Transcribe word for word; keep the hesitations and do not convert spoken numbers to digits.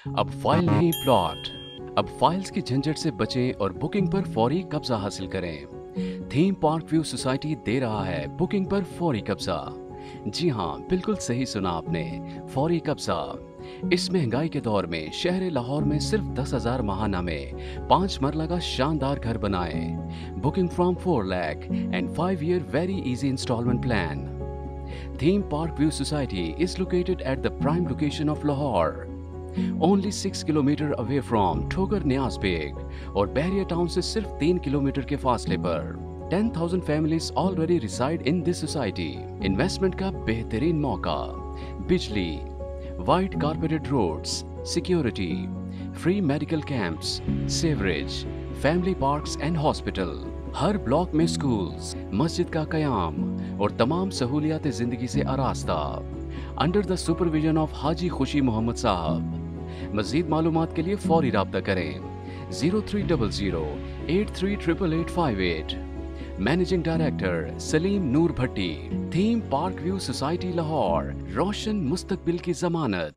अब फाइल नहीं प्लॉट। अब फाइल्स की झंझट से बचें और बुकिंग पर फौरी कब्जा हासिल करें। थीम पार्क व्यू सोसाइटी दे रहा है बुकिंग पर फौरी कब्जा। जी हाँ, बिल्कुल सही सुना आपने, फौरी कब्जा। इस महंगाई के दौर में शहर लाहौर में सिर्फ दस हजार महाना में पांच मरला का शानदार घर बनाएं। Booking from four lakh and five year very easy installment plan. Theme park view society is located at the prime location of Lahore, only six kilometre away from ठोकर न्याज बेग और बहरिया टाउन से सिर्फ तीन किलोमीटर के फासले पर। ten thousand families already reside in this society। Investment का बेहतरीन मौका, बिजली, wide carpeted roads, security, free medical camps, sewerage, family parks and hospital, हर ब्लॉक में स्कूल्स, मस्जिद का कयाम और तमाम सहूलियात जिंदगी से आरास्ता, under the supervision of Haji Khushi Mohammad साहब। मजीद मालूमात के लिए फौरी राब्ता करें zero three double zero eight three triple eight five eight. Managing director Saleem Noor Bhatti. Theme park view society Lahore, रोशन मुस्तकबिल की जमानत।